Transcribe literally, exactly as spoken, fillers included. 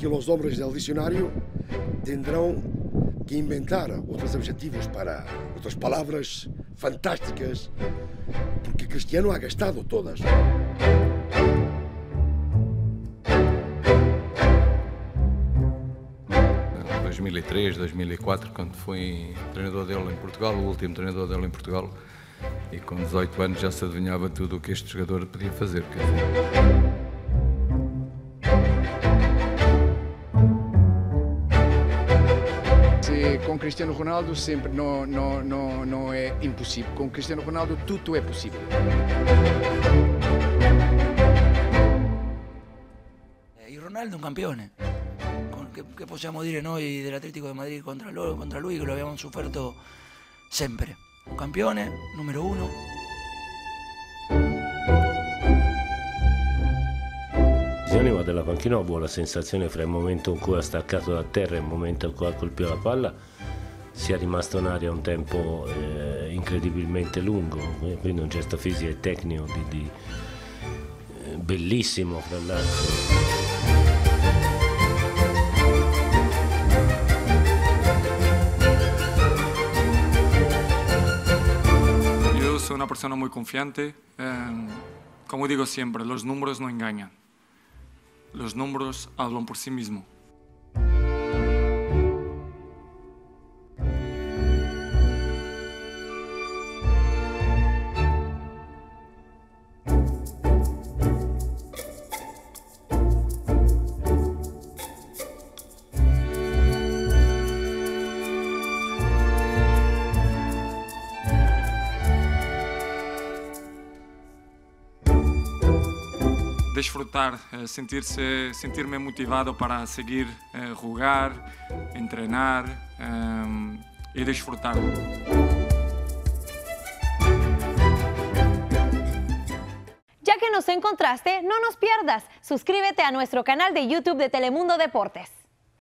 que los hombres del diccionario tendrán que inventar otros adjetivos para otras palabras fantásticas, porque Cristiano ha gastado todas. dois mil e três, dois mil e quatro, quando fui treinador dele em Portugal, o último treinador dele em Portugal, e com dezoito anos já se adivinhava tudo o que este jogador podia fazer. Quer dizer. Con Cristiano Ronaldo sempre não, não, não, não é impossível. Com Cristiano Ronaldo tudo é possível. Y Ronaldo un campeón. ¿Qué, qué possiamo dire noi dell'Atletico de Madrid contra, lo, contra lui, che lo abbiamo sofferto sempre? Un campione, numero uno. Ma dalla panchina ho avuto la sensazione fra il momento in cui ha staccato da terra e il momento in cui ha colpito la palla sia rimasto in aria un tempo eh, incredibilmente lungo, quindi un gesto fisico e tecnico di, di, eh, bellissimo fra l'altro. Yo soy una persona muy confiante, eh, como digo siempre, los números no engañan. Los números hablan por sí mismos. Disfrutar, sentirse, sentirme motivado para seguir eh, jugar, entrenar eh, y disfrutar. Ya que nos encontraste, no nos pierdas. Suscríbete a nuestro canal de YouTube de Telemundo Deportes.